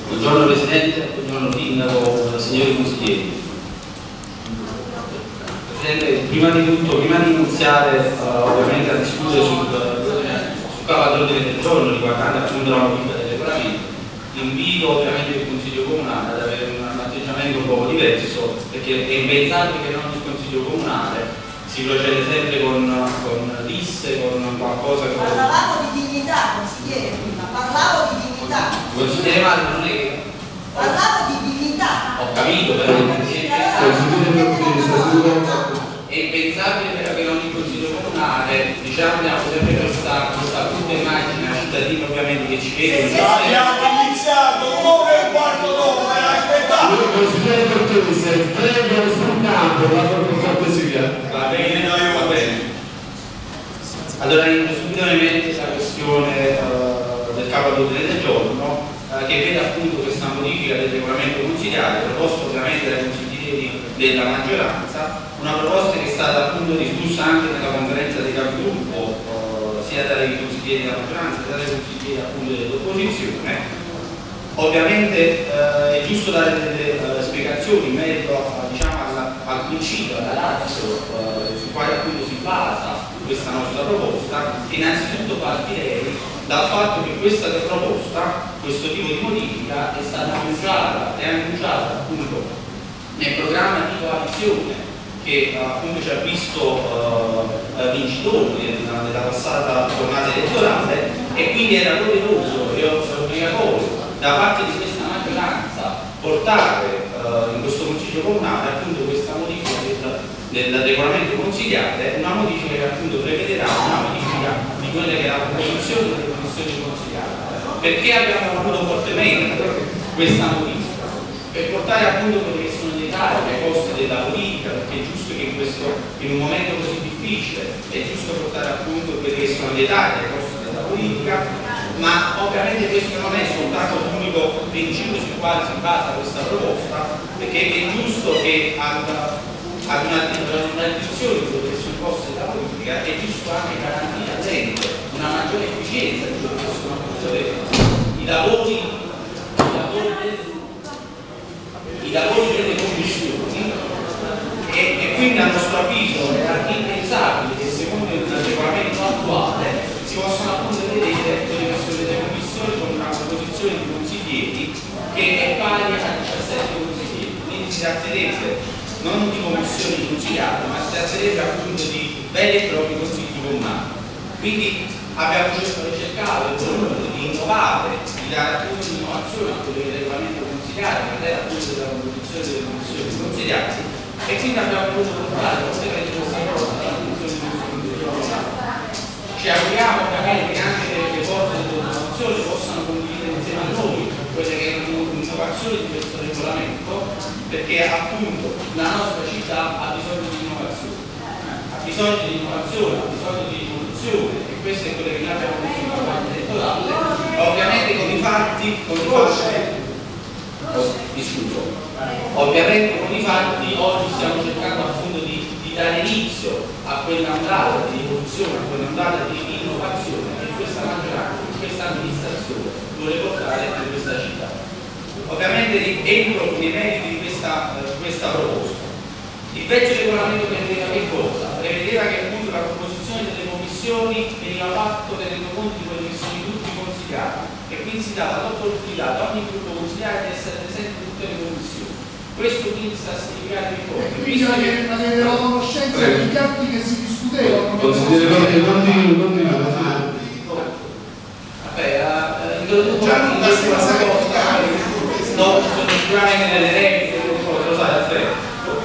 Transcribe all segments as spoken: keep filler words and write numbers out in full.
Buongiorno Presidente, buongiorno Sindaco, signori consiglieri. Presidente, prima di tutto, prima di iniziare uh, ovviamente a discutere sul, sul capo d'ordine del giorno riguardante appunto la modifica del regolamento, invito ovviamente il Consiglio Comunale ad avere un, un atteggiamento un po' diverso, perché è impensabile che non il Consiglio Comunale si procede sempre con, con liste, con qualcosa che... Parlavamo di dignità, consigliere, prima, parlavo di dignità. Consigliere Mario, non è che... Parlavo di dignità. Ho capito, però è impensabile però che ogni Consiglio Comunale, diciamo, abbiamo sempre questa, questa brutta immagine a cittadini ovviamente che ci vedono. Abbiamo iniziato, come un quarto d'ora, aspettate! Consigliere Cortese, prego sul campo, la cortesia. Va bene, va bene. Allora entro subito in mente la questione uh, del capo d'ordine del giorno, uh, che vede appunto questa modifica del regolamento consiliare, proposta ovviamente dai consiglieri della maggioranza, una proposta che è stata appunto discussa anche nella conferenza di capogruppo, uh, sia dai consiglieri della maggioranza sia dai consiglieri appunto dell'opposizione. Ovviamente uh, è giusto dare delle uh, spiegazioni in merito a, diciamo, al principio, alla razio eh, su quale appunto si basa questa nostra proposta. Innanzitutto partirei dal fatto che questa proposta, questo tipo di modifica è stata annunciata e annunciata appunto nel programma di coalizione che appunto ci ha visto eh, vincitori nella, nella passata tornata elettorale, e quindi era doveroso e obbligatorio da parte di questa maggioranza portare uh, in questo Consiglio Comunale appunto questa modifica del, del regolamento consiliare, una modifica che appunto prevederà una modifica di quella che è la composizione delle commissioni consiliari. Perché abbiamo voluto fortemente questa modifica? Per portare appunto quelli che sono dei tagli ai costi della politica, perché è giusto che in, questo, in un momento così difficile è giusto portare appunto quelli che sono dei tagli ai costi della politica. Ma ovviamente questo non è soltanto l'unico principio sul quale si basa questa proposta, perché è giusto che ad, ad una, una riduzione di quello che sono i costi della politica è giusto anche garantire all'ente una maggiore efficienza di quello che sono appunto i lavori, i lavori, delle, i lavori delle commissioni, e, e quindi a nostro avviso era impensabile che secondo il regolamento attuale si possano appunto vedere quelle che sono le commissioni con una composizione di consiglieri che è pari a diciassette consiglieri, quindi si tratterebbe non di commissioni consigliate, ma si tratterebbe appunto di veri e propri consigli comunali. Quindi abbiamo cercato di innovare, di dare appunto un'innovazione a quello che è il regolamento consigliare, che è appunto della composizione delle commissioni consigliate, e quindi abbiamo voluto portare ovviamente questa cosa alla funzione di questo consiglio comunale. Ci auguriamo ovviamente che anche le forze dell'opposizione possano condividere insieme a noi quelle che erano innovazioni di questo regolamento, perché appunto la nostra città ha bisogno di innovazione, ha bisogno di innovazione, ha bisogno di rivoluzione, e questo è quello che noi abbiamo messo in campagna elettorale. Ovviamente con i fatti, con i fatti, oh, mi scuso, ovviamente con i fatti oggi stiamo cercando appunto di dare inizio a quell'andata di rivoluzione, a quell'andata di innovazione che questa maggioranza, questa amministrazione vuole portare in questa città. Ovviamente entro nei meriti di questa, uh, questa proposta. Il vecchio regolamento prevedeva che cosa? Prevedeva che appunto la composizione delle commissioni veniva fatto tenendo conto di quelli che sono i gruppi consigliati, e quindi si dava l'opportunità ad ogni gruppo consigliare di essere presente in tutte le commissioni. Questo quindi sta a significare che cosa? Quindi avere la conoscenza degli atti che si discutevano. Consigliere Corti, non di non di vabbè, introduciamo in questa proposta, no, sono sicuramente delle regole, lo sai, aspetta.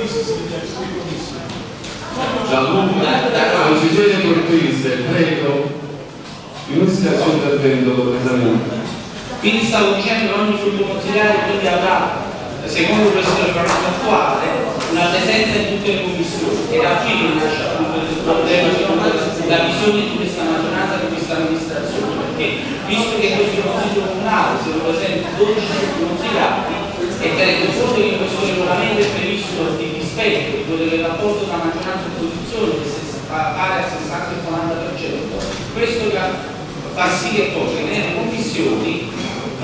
Gianluca, consigliere Cortese, prego, inizia il suo intervento completamente. Quindi stavo dicendo che ogni gruppo consigliare quindi avrà, secondo questo regolamento attuale, una presenza in tutte le commissioni, e da qui che nasce appunto il problema la visione di questa maggioranza, di questa amministrazione, perché visto che in questo Consiglio Comunale sono presenti dodici consigliati, e tenendo conto che in questo regolamento è previsto il rispetto di quello che è il rapporto tra maggioranza e opposizione, che pare al sessanta e quaranta per cento, questo fa sì che poi nelle commissioni Uh,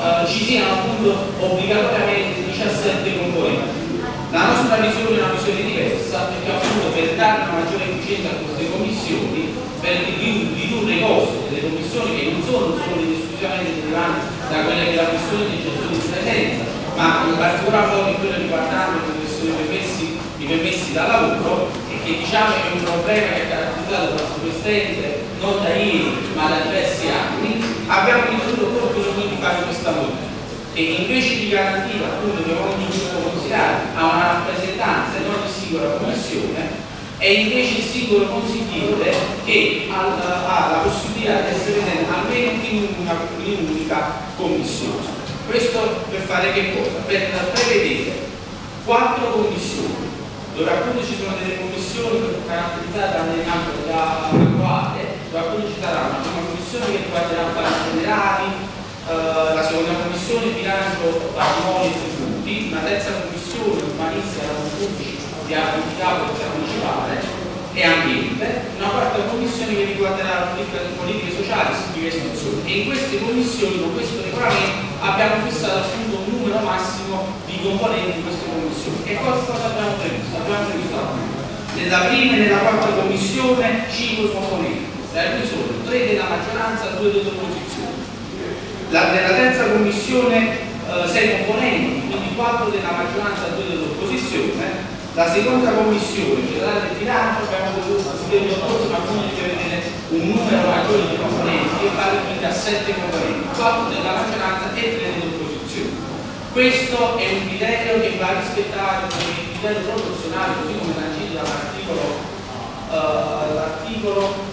eh, ci siano appunto obbligatoriamente diciassette componenti. La nostra visione è una visione diversa, perché appunto per dare una maggiore efficienza a queste commissioni, per ridurre i costi delle commissioni che non sono solo esclusivamente derivanti da quelle che la questione di gestione di presenza, ma in particolar modo in quello riguardante le questioni permessi, i permessi da lavoro, e che diciamo è un problema che è caratterizzato da questo non da ieri ma da diversi anni. Abbiamo ritenuto opportuno di fare questa modifica, che invece di garantire appunto che ogni gruppo consigliare ha una rappresentanza e non di singola commissione, è invece il singolo consigliere che ha, ha la possibilità di essere presente almeno in una in un'unica commissione. Questo per fare che cosa? Per prevedere quattro commissioni, dove appunto ci sono delle commissioni caratterizzate dall'ambito da attuale, dove appunto ci sarà una prima commissione che riguarderà affari generali, Uh, la seconda commissione bilancio, patrimonio e tributi, una terza commissione urbanistica pubblici di applicabilità principale e ambiente, una quarta commissione che riguarderà politiche sociali e istruzioni. E in queste commissioni, con questo regolamento, abbiamo fissato appunto un numero massimo di componenti di queste commissioni. E cosa abbiamo previsto? Abbiamo previsto appunto nella prima e nella quarta commissione cinque componenti, tra cui sono tre della maggioranza e due dell'opposizione. La, nella terza commissione eh, sei componenti, quindi quattro della maggioranza e due dell'opposizione. La seconda commissione, generale del bilancio, abbiamo dovuto appunto di vedere un numero maggiore di componenti che vale quindi a sette componenti, quattro della maggioranza e tre dell'opposizione. Questo è un criterio che va rispettato come il criterio proporzionale, così come sancito dall'articolo uh, l'articolo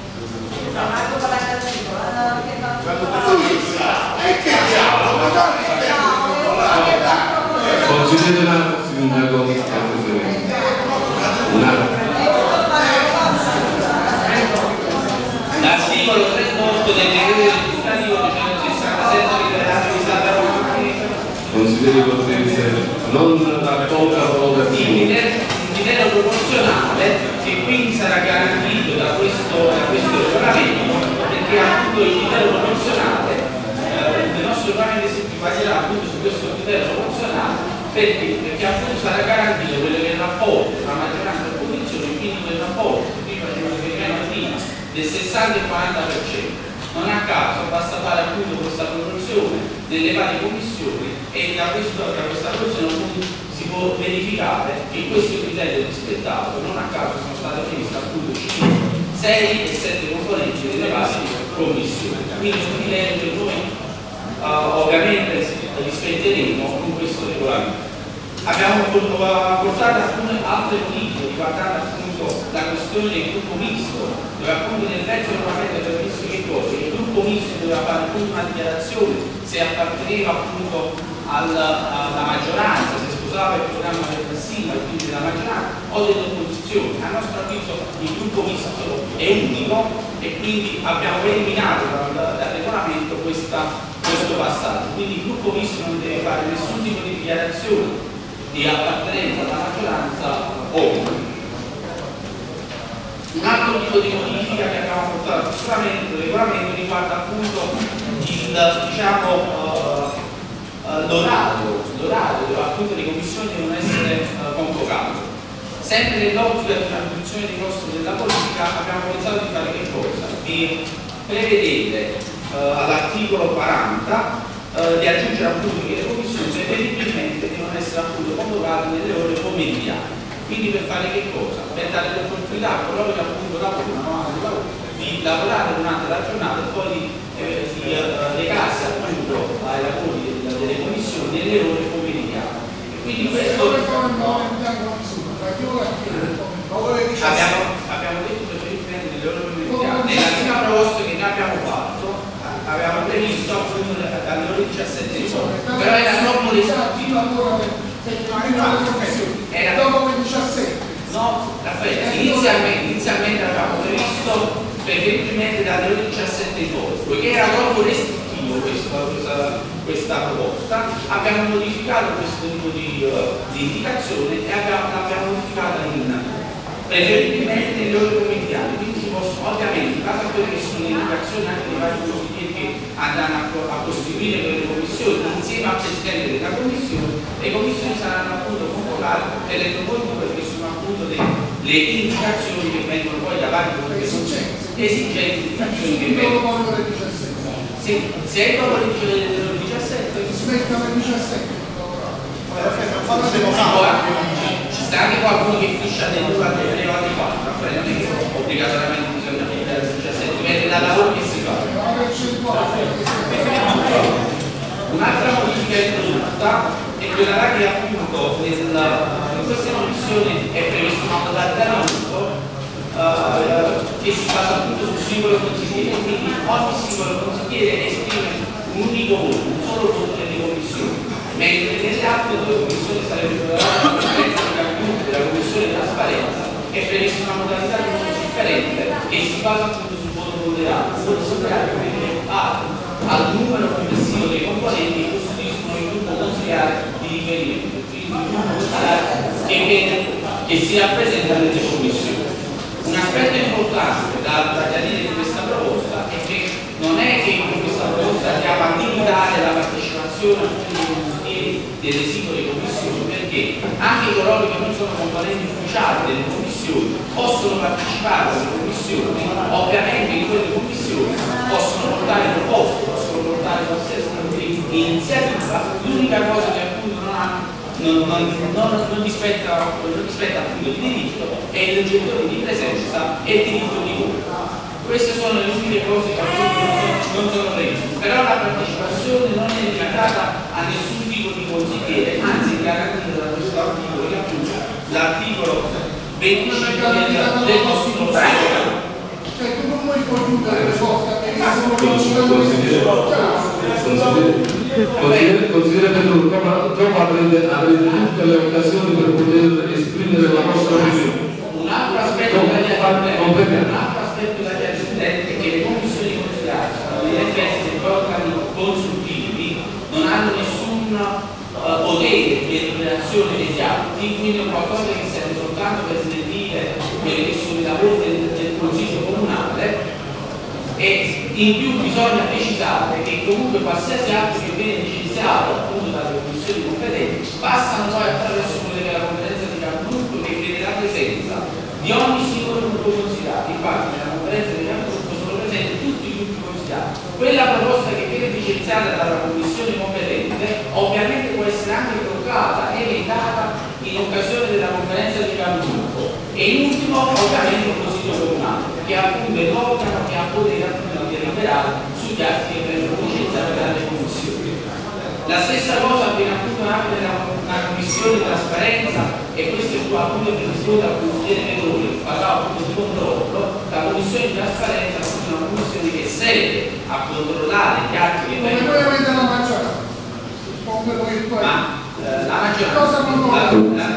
Consigliere la sindaco un l'articolo trentotto del decreto legislativo duecentosessantasette liberato di Stata consigliere Cortese non da poca valutazione. un criterio proporzionale che quindi sarà garantito da questo, da questo regolamento, perché appunto il criterio proporzionale eh, il nostro regolamento si baserà appunto su questo criterio proporzionale. Perché? Perché appunto sarà garantito quello che è il rapporto tra maggioranza e opposizione, quindi quel rapporto che prima faceva riferimento prima del sessanta e quaranta per cento. Non a caso basta fare appunto questa proporzione delle varie commissioni e da, questo, da questa proporzione appunto si può verificare che questo criterio è rispettato. Non a caso sono state previste appunto sei e sette componenti delle varie commissioni. Quindi un criterio che noi uh, ovviamente rispetteremo con questo regolamento. Abbiamo portato alcune altre modifiche riguardanti appunto la questione del gruppo misto, dove appunto nel vecchio regolamento aveva visto che cosa? Il gruppo misto doveva fare appunto una dichiarazione se apparteneva appunto alla, alla maggioranza, se sposava il programma del Tassima, quindi della maggioranza o dell'opposizione. A nostro avviso il gruppo misto è unico e quindi abbiamo eliminato dal, dal regolamento questa questo passaggio, quindi il gruppo misto non deve fare nessun tipo di dichiarazione di appartenenza alla maggioranza o un altro tipo di modifica che abbiamo portato sicuramente il regolamento riguarda appunto il diciamo uh, uh, l'orario l'orario dove appunto le commissioni devono essere uh, convocate. Sempre nell'ottica di una riduzione dei costi della politica abbiamo pensato di fare che cosa? Di prevedere Uh, all'articolo quaranta uh, di aggiungere appunto che le commissioni preferibilmente devono essere appunto convocate nelle ore pomeridiane. Quindi per fare che cosa? Per dare l'opportunità a coloro che appunto lavorano di lavorare durante la giornata e poi di, eh, di uh, recarsi appunto ai lavori delle, delle commissioni nelle ore pomeridiane. E quindi questo abbiamo, abbiamo detto preferibilmente nelle ore pomeridiane. Nella prima proposta che noi abbiamo fatto avevamo previsto appunto dalle ore diciassette di sole, però era troppo restrittivo. Era dopo le diciassette. No, Raffaele, inizialmente, inizialmente avevamo previsto preferibilmente dalle ore diciassette di sole, poiché era troppo restrittivo questa, questa, questa proposta, abbiamo modificato questo tipo di, uh, di indicazione e abbiamo, l'abbiamo modificata in preferibilmente nelle ore pomeridiane, quindi si possono, ovviamente, in base a quelle che sono le indicazioni anche dei vari consiglieri che andranno a, a costituire quelle commissioni, insieme al Presidente della Commissione, le commissioni saranno appunto convocate e le propongo perché sono appunto le, le indicazioni che vengono poi da vari esigenze, esigenze, indicazioni che vengono. Se, se è dopo le diciassette, si mette alle diciassette. Ci sta anche qualcuno che finisce alle due alle quattro, non è che obbligatoriamente bisogna finire alle diciassette, dipende dal lavoro che si fa. Un'altra modifica introdotta è quella che appunto in questa commissione è previsto una modalità di voto uh, che si basa appunto sul singolo consigliere, quindi ogni singolo consigliere esprime un unico voto, un solo voto nelle commissioni, mentre nelle altre due commissioni sarebbero la conferenza della commissione di trasparenza è prevista una modalità di voto differente che si basa appunto sul voto ponderato, il voto ponderato quindi al numero complessivo dei componenti che costituiscono il gruppo consiliare di riferimento, quindi il gruppo consiliare che, viene, che si rappresenta nelle commissioni. Un aspetto importante da, da chiarire di questa proposta è che non è che con questa proposta andiamo a limitare la partecipazione a tutti i consiglieri delle singole commissioni, perché anche coloro che non sono componenti ufficiali delle commissioni possono partecipare alle commissioni, ovviamente in quelle commissioni possono portare proposte, possono portare qualsiasi iniziativa, l'unica cosa che appunto non ha Non, non, non, non rispetta, non rispetta appunto il diritto è il gettore di presenza e il diritto di voto. Queste sono le uniche cose che appunto non, non sono previste, però la partecipazione non è limitata a nessun tipo di consigliere, anzi è garantita da questo articolo che appunto l'articolo venticinque del, del nostro Stato. Cioè tu non puoi congiungere le cose perché sono Consigliere, consigliere Pedro, dopo avrete, avrete tutte le occasioni per poter esprimere la vostra opinione. Un altro aspetto da chiarire è che le commissioni consigliari sono degli effetti organi consultivi, non hanno nessun uh, potere di deliberazione degli atti, quindi è qualcosa che serve soltanto per sentire quelli che sono i lavori del, del Consiglio Comunale. E in più bisogna precisare che comunque qualsiasi atto che viene decisato appunto dalle commissioni competenti passano poi attraverso quelle che è la conferenza di capogruppo che vede la presenza di ogni singolo gruppo consigliato. Infatti nella conferenza di capogruppo sono presenti tutti i gruppi consigliati. Quella proposta che viene licenziata dalla commissione competente ovviamente può essere anche bloccata, emendata in occasione della conferenza di capogruppo e in ultimo ovviamente il Consiglio Comunale che appunto è l'organo che ha potere appunto di deliberare sugli atti che vengono licenziati dalle commissioni. La stessa cosa avviene appunto anche nella una commissione di trasparenza e questo è appunto che risponde al consigliere Pedroni, parlava appunto di controllo. La commissione di trasparenza è una commissione che serve a controllare gli atti che vengono. Come voi avete la maggioranza? Ma eh, la maggioranza cosa non la, la,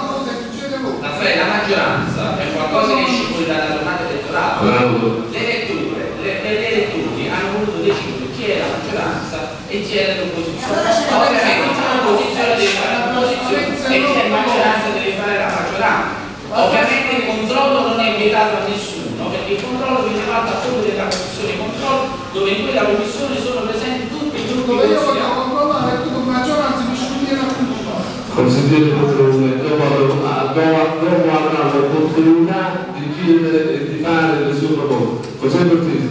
la, la maggioranza è qualcosa che esce fuori dalla giornata elettorale. Le letture, le, le elettori hanno voluto decidere chi è la maggioranza e chi è l'opposizione. Ovviamente chi è l'opposizione deve fare l'opposizione e chi è la maggioranza deve fare la maggioranza. Ovviamente il controllo non è vietato a nessuno, perché il controllo viene fatto a fuori della commissione controllo, dove in quella commissione sono presenti tutti i gruppi dove io voglio consigliati. controllare tu con maggioranza mi scegliere a tutti. Consigliere Pedrone, dopo, dopo avrà l'opportunità di chiedere e di fare le sue proposte. Cos'è per te?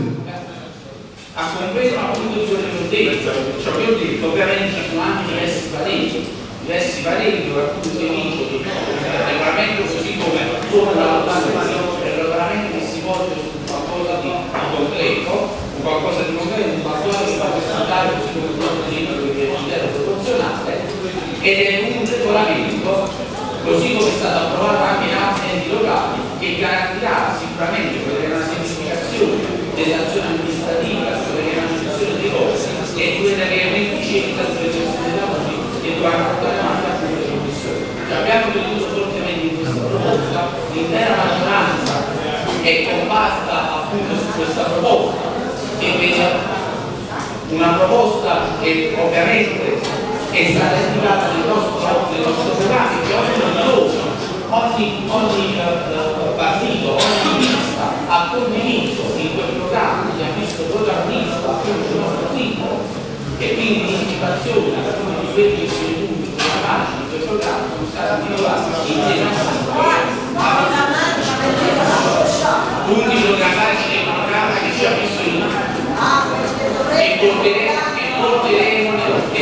A compreso appunto di quello che ho detto, ciò che ho detto, ovviamente ci sono anche diversi pareri, diversi pareri dove appunto si dice che il regolamento così come come la valutazione del regolamento che si volge su qualcosa di, di concreto, un qualcosa di concreto, un qualcosa che va a presentare così come il procedimento che considero proporzionale ed è un regolamento così come è stato approvato anche in altri enti locali che garantirà sicuramente quella che è una semplificazione dell'azione amministrativa, quella che è una gestione dei costi e quella che è un'efficienza sulle gestioni dei lavori che dovranno portare avanti appunto le commissioni. Cioè abbiamo creduto fortemente in questa proposta, l'intera maggioranza è composta appunto su questa proposta che vede una proposta che ovviamente è stata indicata nel nostro, nel nostro programma che ogni, ogni, ogni uh, partito, ogni lista ha condiviso quindi l'anticipazione di quelli che sono i punti della pagina del programma sono stati individuati insieme a punti programmatici del programma che ci ha messo in e porteremo e porteremo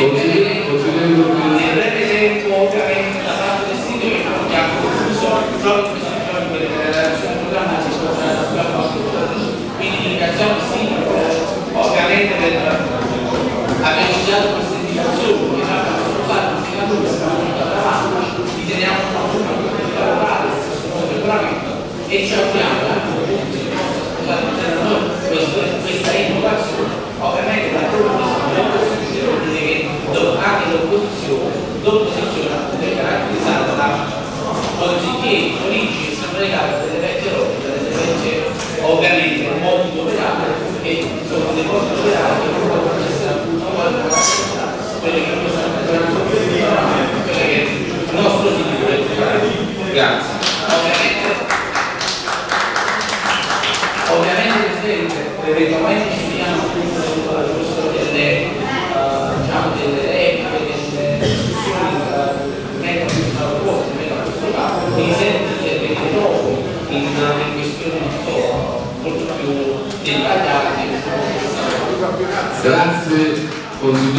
nel breve tempo ovviamente da parte del sito che abbiamo concluso proprio questi giorni per le relazioni programmatiche, quindi l'indicazione sì, ovviamente per aver dato queste indicazioni che noi abbiamo usato in finalità riteniamo opportuno di lavorare su questo regolamento e ci auguriamo questa innovazione. Ovviamente da quello che si vuol dire che anche l'opposizione l'opposizione è caratterizzata da consiglieri politici che sono legati delle vecchie lotte, delle vecchie ovviamente modi di operare e sono dei modi di operare che non possono essere appunto quelle che noi stiamo facendo, quelle che il nostro sito vuole fare. Grazie. Ovviamente, ovviamente Presidente, eventualmente ci vediamo appunto questo delle uh, diciamo delle repliche, delle discussioni meno più proposte, meno a questo caso, mi sento di intervenire dopo in, in questioni non so, molto più dettagliate. Grazie.